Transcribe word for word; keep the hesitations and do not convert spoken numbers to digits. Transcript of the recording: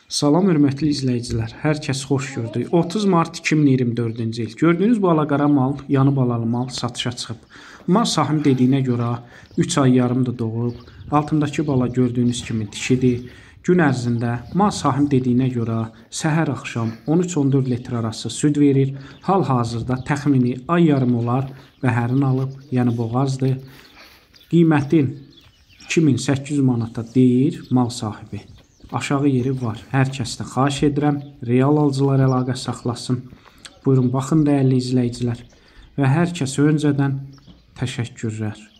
Salam hörmətli izləyicilər, hər kəs xoş gördük. otuz mart iki min iyirmi dördüncü il. Gördüyünüz bu alaqara mal, yanı balalı mal satışa çıxıb. Mal sahibi dediyinə görə üç ay yarımdır doğub. Altındakı bala gördüyünüz kimi dişidir. Gün ərzində mal sahibi dediyinə görə səhər axşam on üç on dörd litr arası süd verir. Hal-hazırda təxmini ay yarım olar bəhərin alıb, yəni boğazdır. Qiymətin iki min səkkiz yüz manata deyir mal sahibi. Aşağı yeri var. Hər kəsdən xahiş edirəm, real alıcılar əlaqə saxlasın. Buyurun, baxın dəyərli izləyicilər. Və hər kəsə öncədən təşəkkürlər.